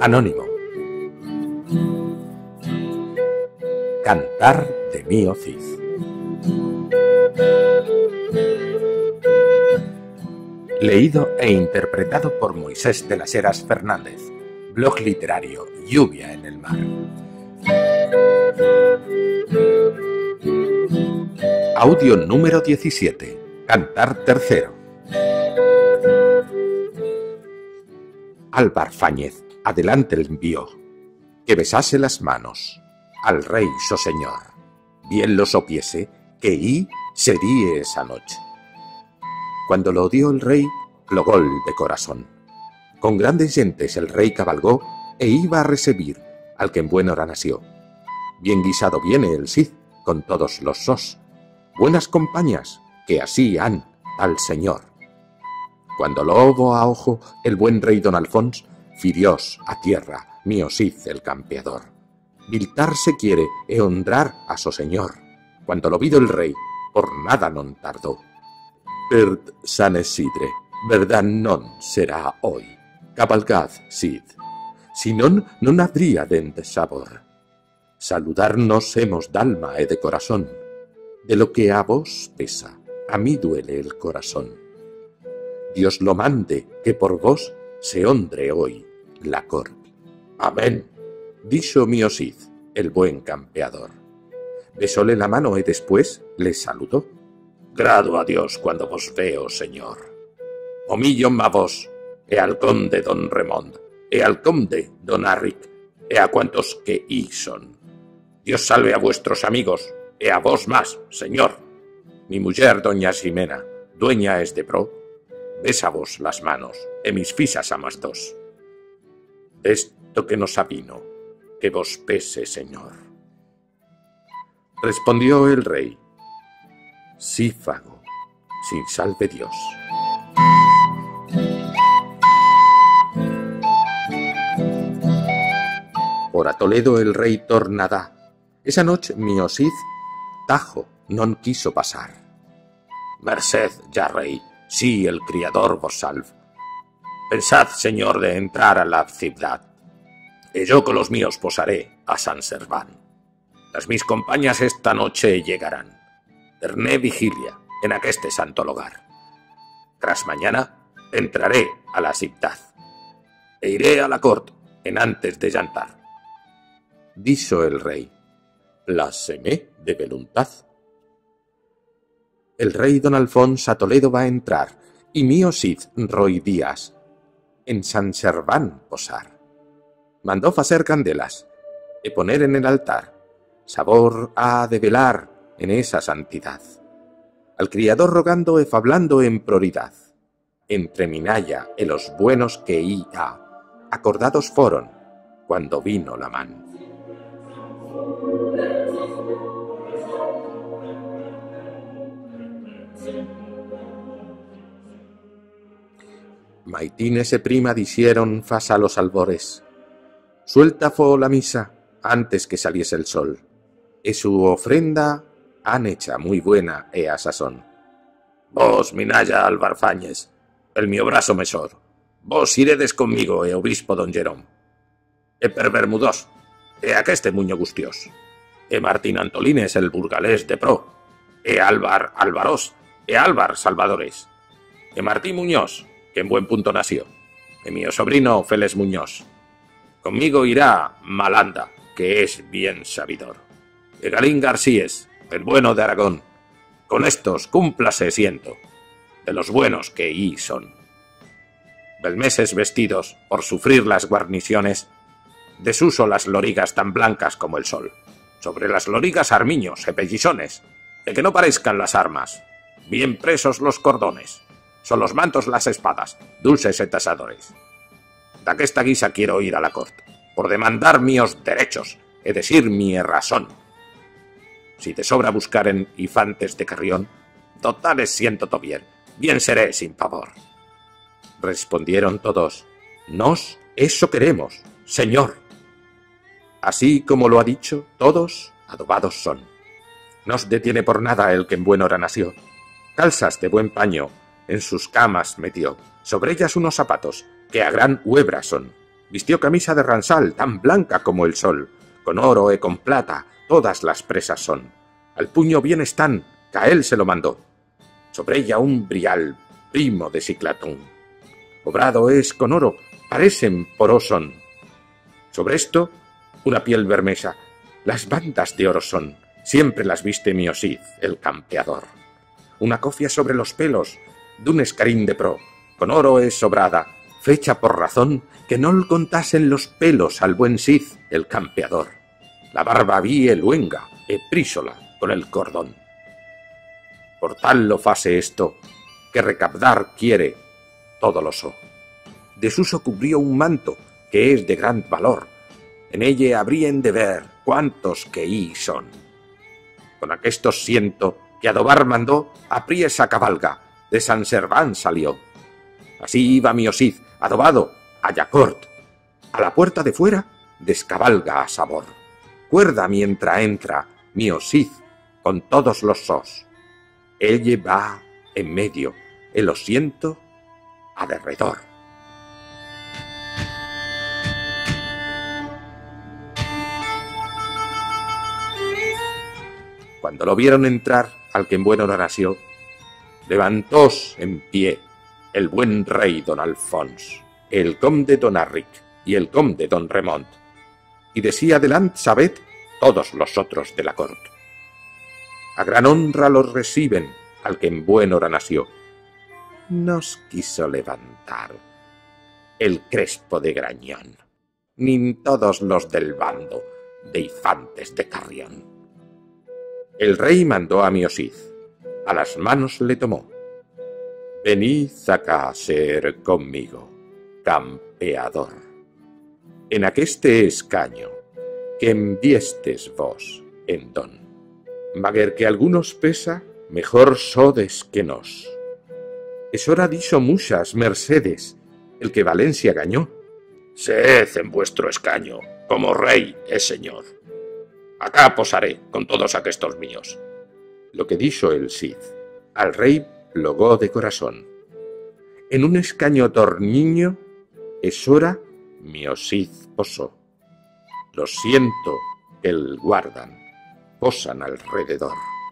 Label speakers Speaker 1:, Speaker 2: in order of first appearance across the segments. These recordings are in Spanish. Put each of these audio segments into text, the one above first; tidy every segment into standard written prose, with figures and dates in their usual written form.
Speaker 1: Anónimo. Cantar de Mío Cid. Leído e interpretado por Moisés de las Heras Fernández. Blog literario Lluvia en el mar. Audio número 17. Cantar tercero. Álvar Fáñez adelante le envió, que besase las manos al rey so señor, bien lo sopiese que í sería esa noche. Cuando lo dio el rey, clogol de corazón. Con grandes gentes el rey cabalgó e iba a recibir al que en buena hora nació. Bien guisado viene el Cid con todos los sos, buenas compañías que así han al señor. Cuando lo hubo a ojo el buen rey don Alfons, firiós a tierra Mío Cid el campeador. Viltar se quiere e honrar a so señor. Cuando lo vido el rey, por nada non tardó. Perd San Isidre, verdad non será hoy. Cabalgad, Cid, si non habría dente sabor. Saludarnos hemos d'alma e de corazón. De lo que a vos pesa, a mí duele el corazón. Dios lo mande que por vos se honre hoy la corte. Amén, dijo Mío Cid, el buen campeador. Besóle la mano y después le saludó. Grado a Dios cuando vos veo, señor. Homillo a vos, e al conde don Remond, e al conde don Arric, e a cuantos que í son. Dios salve a vuestros amigos, e a vos más, señor. Mi mujer doña Ximena, dueña es de pro, besa vos las manos, e mis fisas amas dos. Esto que nos avino, que vos pese, señor. Respondió el rey, sí fago, sin salve Dios. Por a Toledo el rey tornadá. Esa noche Mío Cid tajo non quiso pasar. Merced ya rey, sí el criador vos salve. Pensad, señor, de entrar a la ciudad, y yo con los míos posaré a San Serván. Las mis compañías esta noche llegarán. Terné vigilia en aqueste santo lugar. Tras mañana entraré a la ciudad, e iré a la corte en antes de llantar. Dijo el rey, pláceme de voluntad. El rey don Alfons a Toledo va a entrar, y Mío Cid roy días en San Serván posar. Mandó facer candelas e poner en el altar. Sabor ha de velar en esa santidad. Al criador rogando e fablando en prioridad. Entre Minaya e los buenos que í ha, acordados foron cuando vino la man. Maitines e prima dixieron fas a los albores. Suelta fo la misa antes que saliese el sol, e su ofrenda han hecha muy buena e a sazón. Vos, Minaya Álvar Fáñez, el mi brazo mesor, vos iredes conmigo e obispo don Jerón, e per Bermudós, e aqueste muño gustiós, e Martín Antolines el burgalés de pro, e Álvar Álvaros, e Álvar Salvadores, e Martín Muñoz, que en buen punto nació, e mío sobrino Félix Muñoz. Conmigo irá Malanda, que es bien sabidor, e Galín Garcíes, el bueno de Aragón. Con estos cúmplase siento, de los buenos que í son. Belmeses vestidos, por sufrir las guarniciones, desuso las lorigas tan blancas como el sol. Sobre las lorigas armiños e pellizones, de que no parezcan las armas, bien presos los cordones. Son los mantos las espadas, dulces e tasadores. D'aquesta guisa quiero ir a la corte, por demandar míos derechos e decir mi razón. Si te sobra buscar en infantes de Carrión, totales siento to bien seré sin pavor. Respondieron todos, nos eso queremos, señor. Así como lo ha dicho, todos adobados son. Nos detiene por nada el que en buena hora nació. Calzas de buen paño en sus camas metió, sobre ellas unos zapatos que a gran huebra son, Vistió camisa de ransal, tan blanca como el sol, con oro y con plata, todas las presas son. Al puño bien están, que a él se lo mandó. Sobre ella un brial, primo de Ciclatón. Obrado es con oro, parecen poró son. Sobre esto, una piel bermesa, las bandas de oro son, siempre las viste mi Osíz, el campeador. Una cofia sobre los pelos, d'un escarín de pro, con oro es sobrada, fecha por razón que no le contasen los pelos al buen Cid, el campeador. La barba vi luenga, prísola con el cordón. Por tal lo fase esto, que recapdar quiere todo lo so. Desuso cubrió un manto, que es de gran valor. En elle habrían de ver cuántos que í son. Con aquestos siento que adobar mandó, apriesa cabalga, de San Serván salió. Así iba mi Osíd, adobado, a Yacort. A la puerta de fuera, descabalga a sabor. Cuerda mientras entra mi Osíd, con todos los sos. Elle va en medio, el osiento a derredor. Cuando lo vieron entrar, al que en buen hora nació, levantóse en pie el buen rey don Alfons, el conde don Arric y el conde don Remont, y decía delante sabed todos los otros de la corte. A gran honra los reciben al que en buen hora nació. Nos quiso levantar el Crespo de Grañón, ni todos los del bando de Infantes de Carrión. El rey mandó a mi Osíd, a las manos le tomó. Venid acá a ser conmigo, campeador, en aqueste escaño que enviestes vos en don. Maguer que algunos pesa, mejor sodes que nos. Es hora diso muchas mercedes, el que Valencia gañó. Sed en vuestro escaño, como rey es señor. Acá posaré con todos aquestos míos. Lo que dijo el Cid, al rey plogó de corazón. En un escaño torniño, es hora mi Osíd posó. Los siento que el guardan, posan alrededor.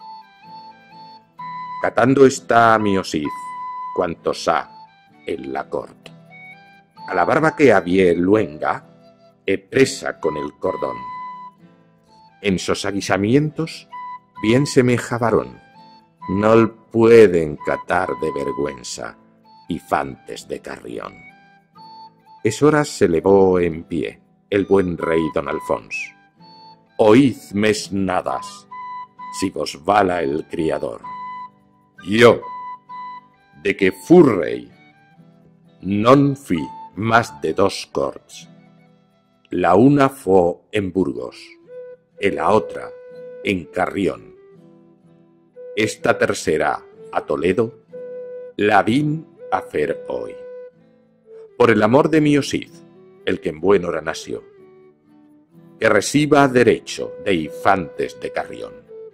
Speaker 1: Catando está mi Osíd, cuantos ha en la corte. A la barba que había luenga, presa con el cordón. En sus aguisamientos bien semeja varón, no pueden catar de vergüenza Infantes de Carrión. Es hora se levó en pie el buen rey don Alfons. Oíd mesnadas, si vos vala el criador. Yo, de que fu rey, non fui más de 2 corts. La una fue en Burgos, y la otra en Carrión. Esta tercera a Toledo la vin a hacer hoy. Por el amor de mi Osíd, el que en buen hora nació, que reciba derecho de Infantes de Carrión.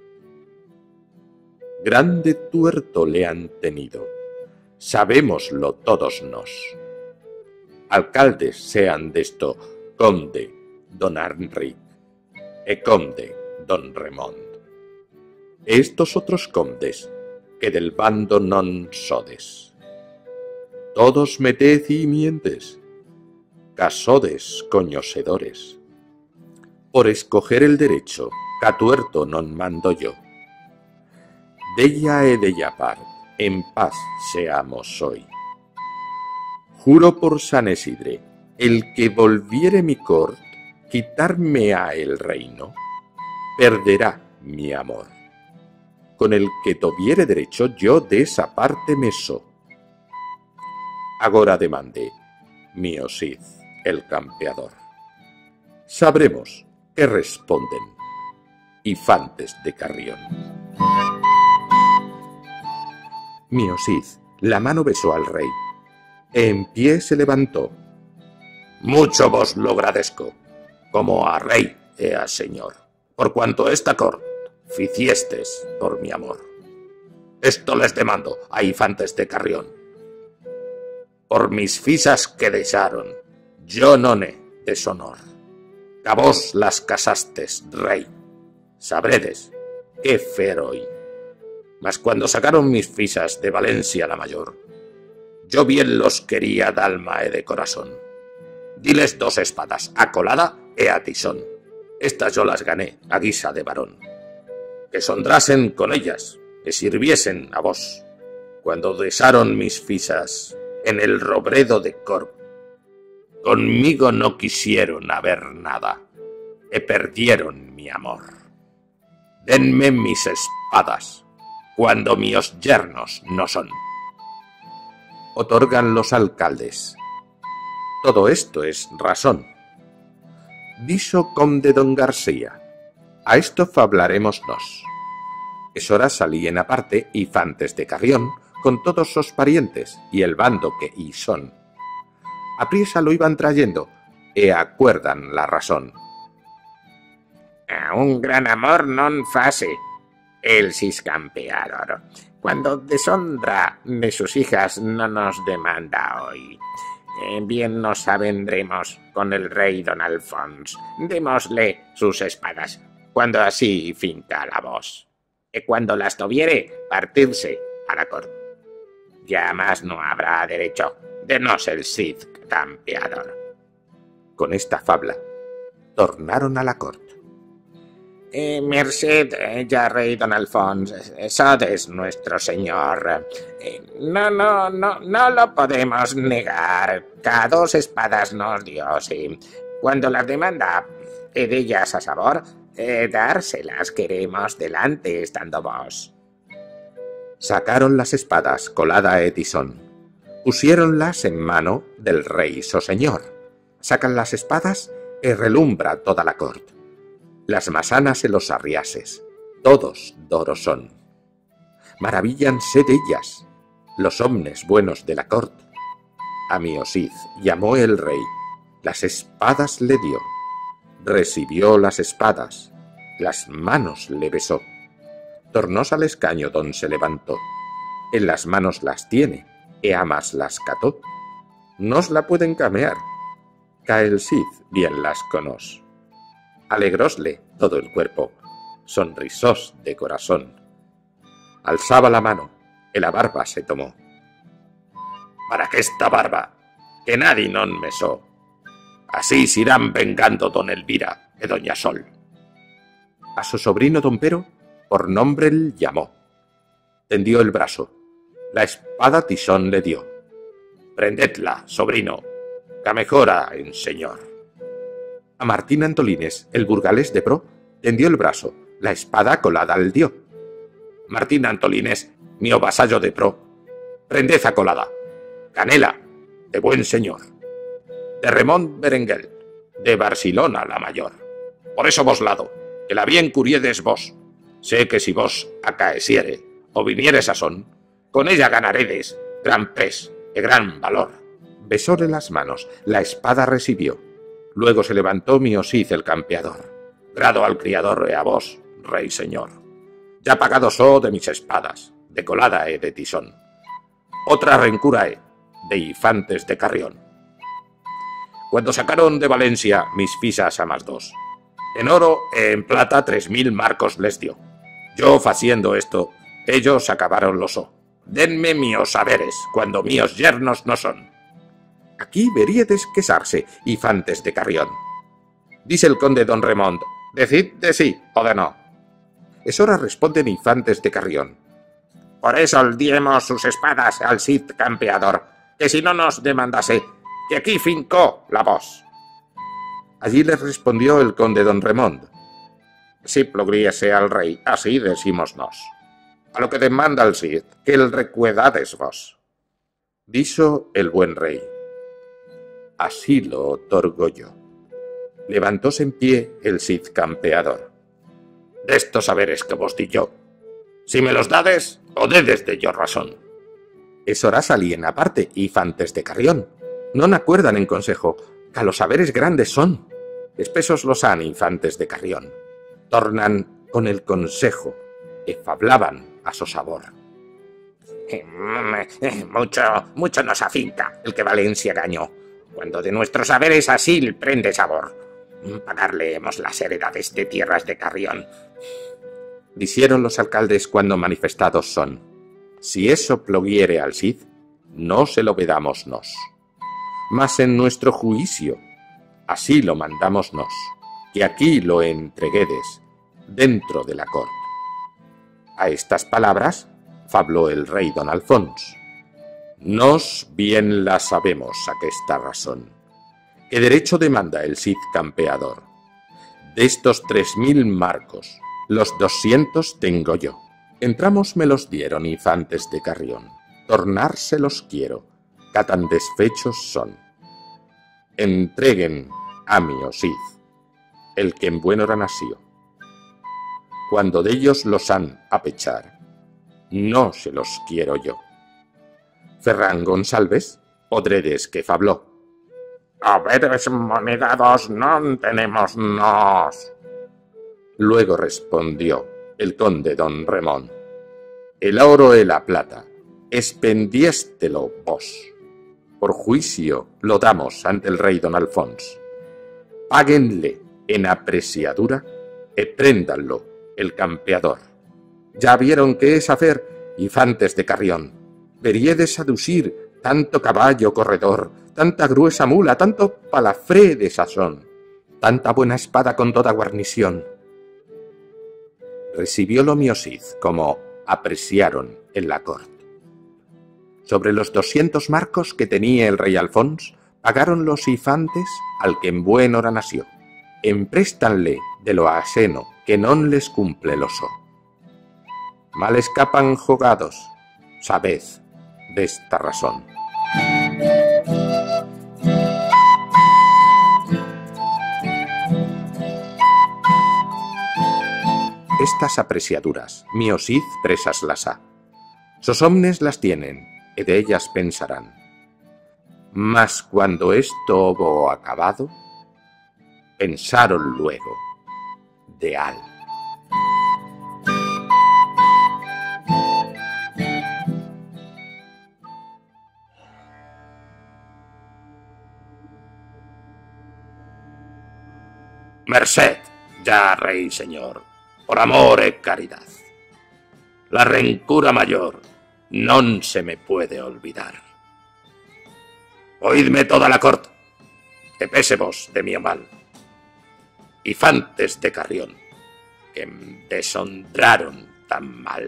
Speaker 1: Grande tuerto le han tenido, sabémoslo todos nos. Alcaldes sean desto conde don Enric e conde don Remont. Estos otros condes que del bando non sodes. Todos meted y mientes, casodes coñosedores. Por escoger el derecho, ca tuerto non mando yo. Della e della par, en paz seamos hoy. Juro por San Isidre, el que volviere mi cort, quitarme a el reino, perderá mi amor. Con el que tuviere derecho, yo de esa parte me so. Agora demandé mi Osíd, el campeador. Sabremos qué responden Infantes de Carrión. Mi Osíd la mano besó al rey, en pie se levantó. Mucho vos lo agradezco, como a rey y a señor, por cuanto esta corte ficiestes por mi amor. Esto les demando a Infantes de Carrión. Por mis fisas que dejaron yo non he deshonor. Que a vos las casastes, rey. Sabredes qué fer hoy. Mas cuando sacaron mis fisas de Valencia la mayor, yo bien los quería d'alma e de corazón. Diles 2 espadas, a colada e a tisón. Estas yo las gané a guisa de varón. Que sondrasen con ellas, que sirviesen a vos. Cuando desaron mis fisas en el robredo de Corp, conmigo no quisieron haber nada, e perdieron mi amor. Denme mis espadas, cuando míos yernos no son. Otorgan los alcaldes. Todo esto es razón. Dixo conde don García, a esto fablaremos nos. Es hora salíen aparte infantes de Carrión con todos sus parientes y el bando que y son. Apriesa lo iban trayendo, e acuerdan la razón.
Speaker 2: A un gran amor non fase el ciscampeador. Cuando deshonra de sus hijas no nos demanda hoy. Bien nos avendremos con el rey don Alfons. Démosle sus espadas, cuando así finca la voz. Y cuando las tuviere, partirse a la corte. Ya más no habrá derecho de no ser Cid campeador.
Speaker 1: Con esta fabla, tornaron a la corte.
Speaker 2: Merced, ya rey don Alfons, sodes nuestro señor. No lo podemos negar. Cada 2 espadas nos dio, sí. Cuando las demanda, de ellas a sabor, dárselas queremos delante estando vos.
Speaker 1: Sacaron las espadas colada e tisón, pusiéronlas en mano del rey so señor. Sacan las espadas e relumbra toda la corte. Las masanas e los arriases, todos doros son. Maravíllanse d'ellas los homnes buenos de la corte. A Miocid llamó el rey, las espadas le dio. Recibió las espadas, las manos le besó. Tornós al escaño don se levantó. En las manos las tiene, e amas las cató. Nos la pueden camear, ca el Cid bien las conós. Alegrósle todo el cuerpo, sonrisós de corazón. Alzaba la mano, e la barba se tomó. Para que esta barba, que nadie non mesó. Así se irán vengando don Elvira e doña Sol. A su sobrino don Pero, por nombre el llamó. Tendió el brazo, la espada tisón le dio. Prendedla, sobrino, que mejora en señor. A Martín Antolínez, el burgalés de pro, tendió el brazo, la espada colada le dio. Martín Antolínez, mío vasallo de pro, prended a colada, canela, de buen señor, de Remón Berenguel, de Barcelona la mayor. Por eso vos lado, que la bien curiedes vos. Sé que si vos acaeciere o vinieres a son, con ella ganaredes gran pes y gran valor. Besóle las manos, la espada recibió. Luego se levantó Miocid el campeador. Grado al criador e a vos, rey señor. Ya pagado so de mis espadas, de colada e de tisón. Otra rencura he, de infantes de Carrión. Cuando sacaron de Valencia mis fisas a más 2, en oro e en plata 3000 marcos les dio. Yo faciendo esto, ellos acabaron lo so. Denme míos saberes, cuando míos yernos no son. Aquí veríedes quesarse, infantes de Carrión. Dice el conde don Remond, decid de sí o de no. Es hora responden infantes de Carrión. Por eso diemos sus espadas al Cid campeador, que si no nos demandase, que aquí fincó la voz. Allí les respondió el conde don Remond. Si plogriese al rey, así decímonos. A lo que demanda el Cid, que el recuedades vos. Dijo el buen rey. Así lo otorgo yo. Levantóse en pie el Cid campeador. De estos saberes que vos di yo, si me los dades, o dedes de yo razón. Es hora salíen aparte, infantes de Carrión. Non acuerdan en consejo, que a los saberes grandes son. Espesos los han infantes de Carrión. Tornan con el consejo, e fablaban a su sabor.
Speaker 2: Mucho nos afinca el que Valencia gañó. cuando de nuestros haberes así prende sabor. Pagarle hemos las heredades de tierras de Carrión.
Speaker 1: Dijeron los alcaldes cuando manifestados son: si eso ploguiere al Cid, no se lo vedamos nos. Mas en nuestro juicio, así lo mandamos nos, que aquí lo entreguedes dentro de la corte. A estas palabras fabló el rey don Alfons: nos bien la sabemos aquesta razón, que derecho demanda el Cid campeador. De estos 3000 marcos, los 200 tengo yo. Entramos me los dieron infantes de Carrión, tornárselos quiero, que tan desfechos son. Entreguen a mi Cid, el que en buen hora nació. Cuando de ellos los han a pechar, no se los quiero yo. Ferran Gonsalves, podredes que fabló:
Speaker 2: haberes monedados non tenemos nos.
Speaker 1: Luego respondió el conde don Remón: el oro y la plata, expendiéstelo vos. Por juicio lo damos ante el rey don Alfons. Páguenle en apreciadura y préndanlo el campeador. Ya vieron que es hacer, infantes de Carrión. Veríedes saducir tanto caballo corredor, tanta gruesa mula, tanto palafré de sazón, tanta buena espada con toda guarnición. Recibiólo mi Cid, como apreciaron en la corte. Sobre los 200 marcos que tenía el rey Alfons, pagaron los infantes al que en buen hora nació. Empréstanle de lo ajeno, que non les cumple lo so. Mal escapan jugados, sabed desta razón. Estas apreciaduras, mi Cid presas las ha. Sos homnes las tienen, y de ellas pensarán. Mas cuando esto hubo acabado, pensaron luego de al.
Speaker 2: Merced, ya rey señor, por amor e caridad. La rencura mayor non se me puede olvidar. Oídme toda la corte, que pese vos de mi mal. Infantes de Carrión, que me deshonraron tan mal.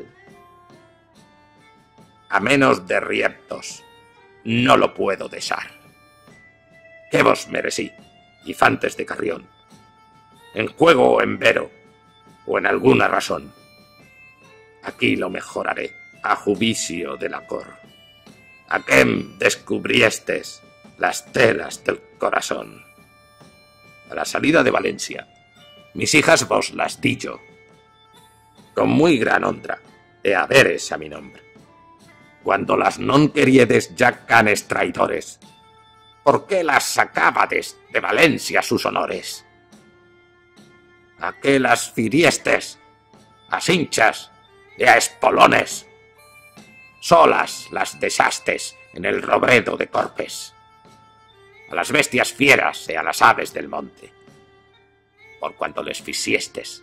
Speaker 2: A menos de rieptos, no lo puedo desar. ¿Qué vos merecí, infantes de Carrión? En juego o en vero, o en alguna razón. Aquí lo mejoraré, a juicio de la cor. A quem descubriestes las telas del corazón. A la salida de Valencia, mis hijas vos las di yo, con muy gran honra, e haberes a mi nombre. Cuando las non queriedes ya canes traidores, ¿por qué las sacábades de Valencia sus honores? ¿A qué las firiestes? A cinchas y a espolones. Solas las desastes en el robredo de Corpes. A las bestias fieras y a las aves del monte. Por cuanto les ficiestes,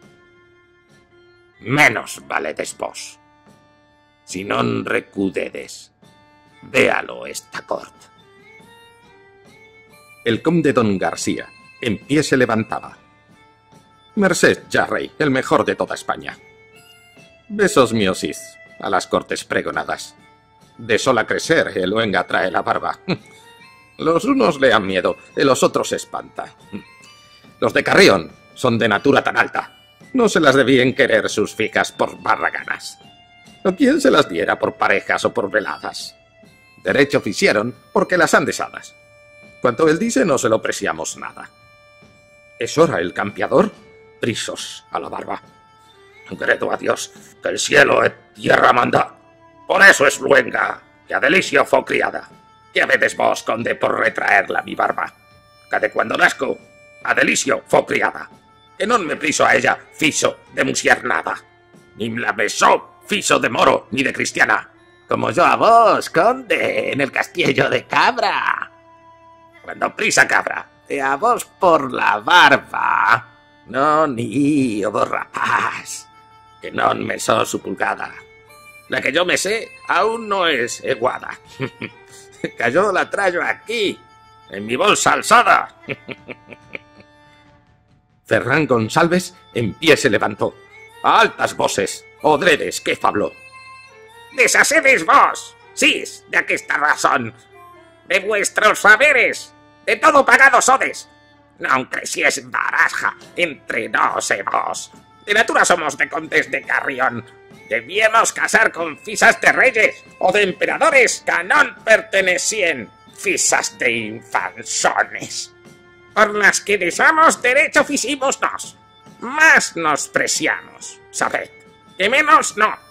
Speaker 2: menos valedes vos. Si non recudedes, véalo esta corte.
Speaker 1: El conde don García en pie se levantaba. Merced ya rey, el mejor de toda España. Besos míos Cid, a las cortes pregonadas. De sola crecer el luenga trae la barba. Los unos le dan miedo, y los otros espanta. Los de Carrión son de natura tan alta, no se las debían querer sus fijas por barraganas. ¿O quién se las diera por parejas o por veladas? Derecho ficieron porque las han desadas. Cuanto él dice no se lo preciamos nada. ¿Es hora el campeador? Prisos a la barba.
Speaker 2: Credo a Dios que el cielo e tierra manda. Por eso es luenga que a delicio fue criada. ¿Qué vedes vos, conde, por retraerla mi barba? Que de cuando nazco, a delicio fue criada. Que non me priso a ella fiso de musiernada. Ni la besó fiso de moro ni de cristiana. Como yo a vos, conde, en el castillo de Cabra. Cuando prisa, cabra, e a vos por la barba, non ío do rapaz, que non me so su pulgada. La que yo me sé aún no es eguada. Cayó la trayo aquí, en mi bolsa alzada.
Speaker 1: Ferran Gonsalves en pie se levantó. A altas voces, odredes, que fabló.
Speaker 2: Desasedes vos, sis, de aquesta razón, de vuestros saberes, de todo pagados sodes. Non creciés baraja entre nos e vos. De natura somos de condes de Carrión. Debíamos casar con fisas de reyes o de emperadores que non pertenecían, fisas de infanzones. Por las que deshamos derecho ficimos nos. Más nos preciamos, sabed, que menos no.